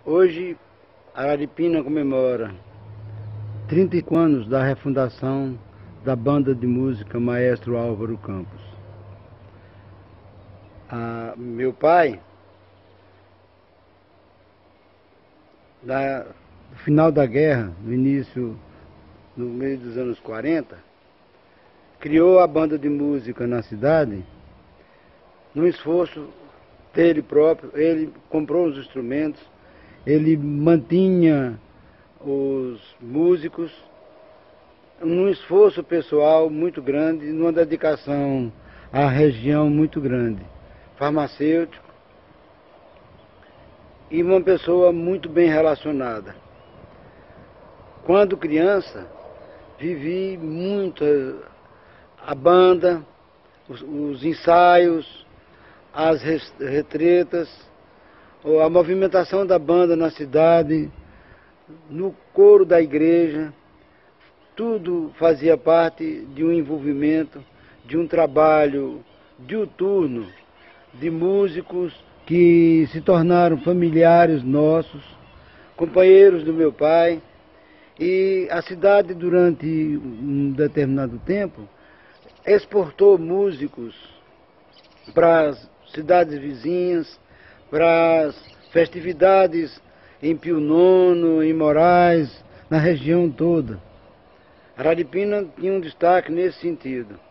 Hoje, Araripina comemora 35 anos da refundação da banda de música Maestro Álvaro Campos. Meu pai, no final da guerra, no meio dos anos 40, criou a banda de música na cidade, num esforço dele próprio. Ele comprou os instrumentos, ele mantinha os músicos, num esforço pessoal muito grande, numa dedicação à região muito grande, farmacêutico, e uma pessoa muito bem relacionada. Quando criança, vivi muito a banda, os ensaios, as retretas, a movimentação da banda na cidade, no coro da igreja. Tudo fazia parte de um envolvimento, de um trabalho diuturno de músicos que se tornaram familiares nossos, companheiros do meu pai. E a cidade, durante um determinado tempo, exportou músicos para as cidades vizinhas, para as festividades em Pio Nono, em Moraes, na região toda. Araripina tinha um destaque nesse sentido.